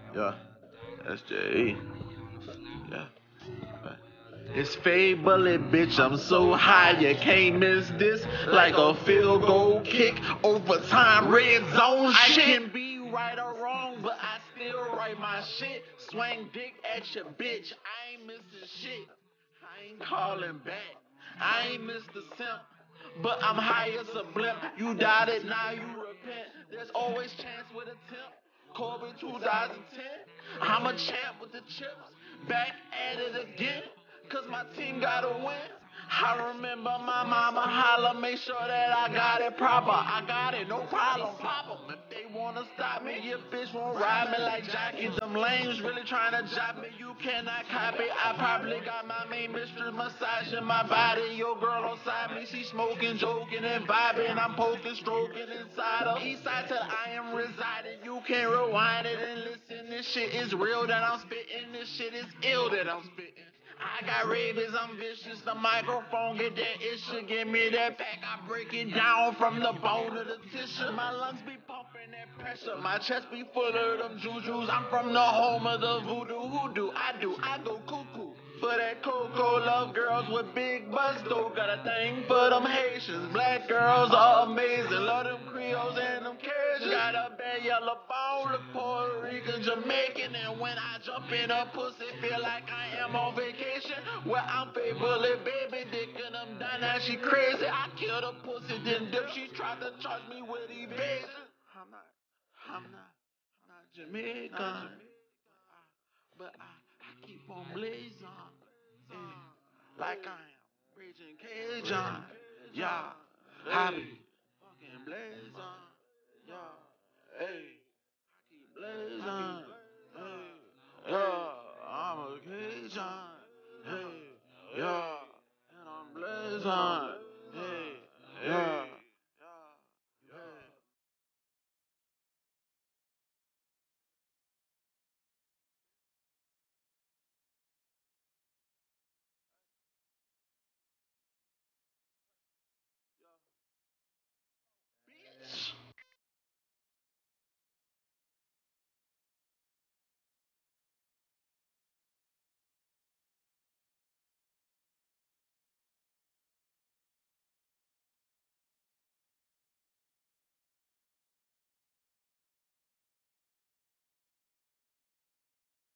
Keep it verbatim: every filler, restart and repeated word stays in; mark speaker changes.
Speaker 1: Yeah, S J E. Yeah. It's fably, bitch. I'm so high, you can't miss this. Like a field goal kick, overtime, red zone shit. I can be right or wrong, but I still write my shit. Swing dick at your bitch. I ain't missing shit. I ain't calling back. I ain't Mister Simp. But I'm high as a blimp. You doubted, now you repent. There's always chance with a temp. Kobe two thousand ten. I'm a champ with the chips. Back at it again. Cause my team gotta win. I remember my mama holla, make sure that I got it proper. I got it, no problem, pop 'em. If they wanna stop me, your bitch won't ride me like Jackie. Them lames really trying to job me, you cannot copy. I probably got my main mistress massaging my body. Your girl on side me, she smoking, joking, and vibing. I'm poking, stroking inside her. East side till I am residing. You can rewind it and listen. This shit is real that I'm spitting. This shit is ill that I'm spitting. I got rabies, I'm vicious. The microphone get that issue. Give me that pack, I break it down from the bone to the tissue. My lungs be pumping that pressure. My chest be full of them jujus. I'm from the home of the voodoo. Who do I do? I go cuckoo. For that cocoa, love girls with big butts, though. Got a thing for them Haitians. Black girls are amazing. Love them Creoles and them Cajuns. Got a bad yellow bone, look Puerto Rican, Jamaican. And when I jump in a pussy, feel like I am on vacation. Where I'm faithfully baby dicking them down. Now she crazy. I killed a pussy, then dip. She tried to charge me with evasion. I'm not, I'm not, not Jamaican. But I, I keep on blazing, yeah, like I am Raging Cajun, yeah, I be fucking blazing, yeah, hey.